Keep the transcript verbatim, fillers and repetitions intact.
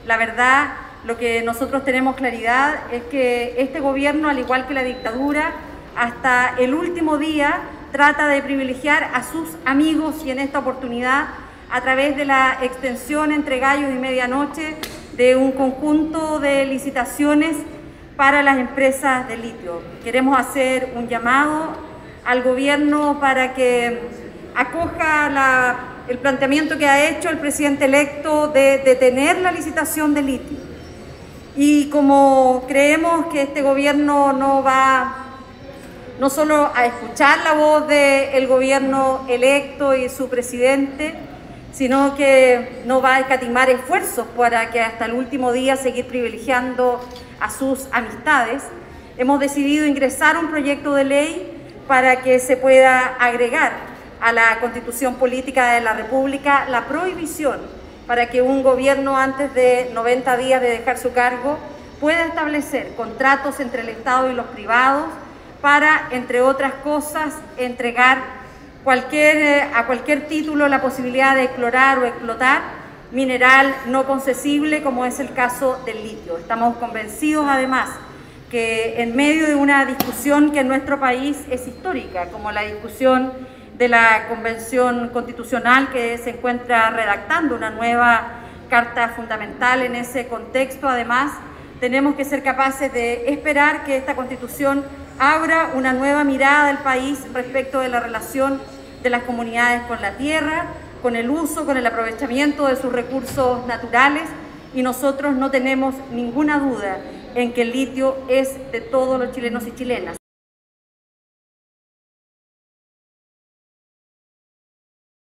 La verdad, lo que nosotros tenemos claridad es que este gobierno, al igual que la dictadura, hasta el último día trata de privilegiar a sus amigos y en esta oportunidad a través de la extensión entre gallos y medianoche de un conjunto de licitaciones para las empresas de litio. Queremos hacer un llamado al gobierno para que acoja la, el planteamiento que ha hecho el presidente electo de detener la licitación de litio. Y como creemos que este gobierno no va no solo a escuchar la voz del gobierno electo y su presidente, sino que no va a escatimar esfuerzos para que hasta el último día seguir privilegiando a sus amistades, hemos decidido ingresar un proyecto de ley para que se pueda agregar a la Constitución Política de la República la prohibición para que un gobierno antes de noventa días de dejar su cargo pueda establecer contratos entre el Estado y los privados para, entre otras cosas, entregar cualquier, a cualquier título la posibilidad de explorar o explotar mineral no concesible, como es el caso del litio. Estamos convencidos, además, que en medio de una discusión que en nuestro país es histórica, como la discusión de la Convención Constitucional, que se encuentra redactando una nueva Carta Fundamental en ese contexto, además, tenemos que ser capaces de esperar que esta Constitución abra una nueva mirada del país respecto de la relación de las comunidades con la tierra, con el uso, con el aprovechamiento de sus recursos naturales, y nosotros no tenemos ninguna duda en que el litio es de todos los chilenos y chilenas.